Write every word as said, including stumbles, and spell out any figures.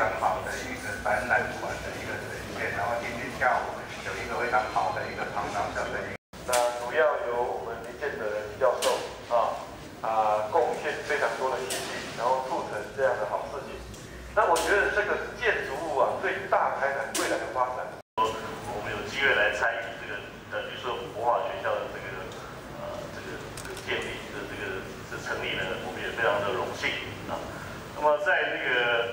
常好的一个展览馆的一个呈现，然后今天下午有一个非常好的一个长长小的一个。 那主要由我们林建德教授啊啊贡献非常多的心力，然后促成这样的好事情。那我觉得这个建筑物啊，对大台南未来的发展， 我们有机会来参与这个呃，绿色活化学校的这个呃这个这个建立的这个这成立呢，我们也非常的荣幸啊。那么在那个